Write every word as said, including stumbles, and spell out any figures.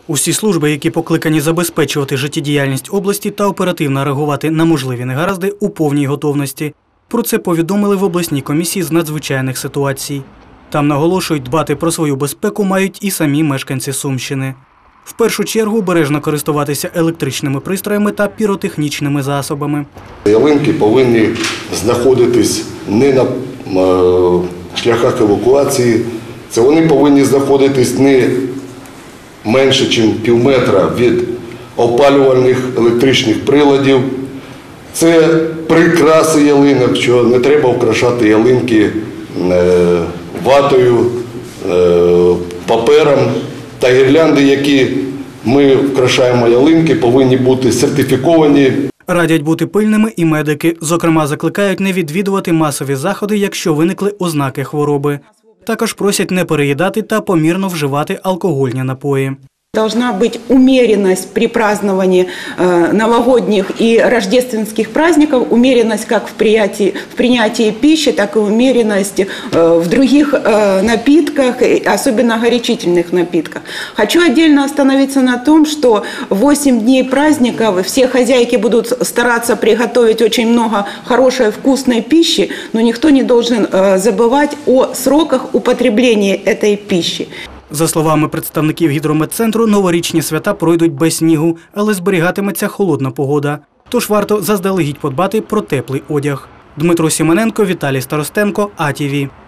Усі служби, які покликані забезпечувати життєдіяльність області та оперативно реагувати на можливі негаразди, у повній готовності. Про це повідомили в обласній комісії з надзвичайних ситуацій. Там наголошують, дбати про свою безпеку мають і самі мешканці Сумщини. В першу чергу обережно користуватися електричними пристроями та піротехнічними засобами. Ялинки повинні знаходитись не на шляхах евакуації, це вони повинні знаходитись не менше, ніж пів метра від опалювальних електричних приладів. Це прикраси ялинок, що не треба украшати ялинки ватою, папером. Та гірлянди, які ми вкрашаємо ялинки, повинні бути сертифіковані. Радять бути пильними і медики. Зокрема, закликають не відвідувати масові заходи, якщо виникли ознаки хвороби. Також просять не переїдати та помірно вживати алкогольні напої. Должна быть умеренность при праздновании э, новогодних и рождественских праздников, умеренность как в принятии, в принятии пищи, так и умеренность э, в других э, напитках, особенно горячительных напитках. Хочу отдельно остановиться на том, что восемь дней праздников все хозяйки будут стараться приготовить очень много хорошей вкусной пищи, но никто не должен э, забывать о сроках употребления этой пищи. За словами представників гідрометцентру, новорічні свята пройдуть без снігу, але зберігатиметься холодна погода. Тож варто заздалегідь подбати про теплий одяг. Дмитро Сімоненко, Віталій Старостенко, А Ті Ві.